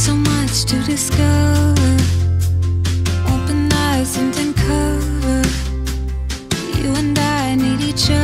so much to discover. Open eyes and uncover. You and I need each other.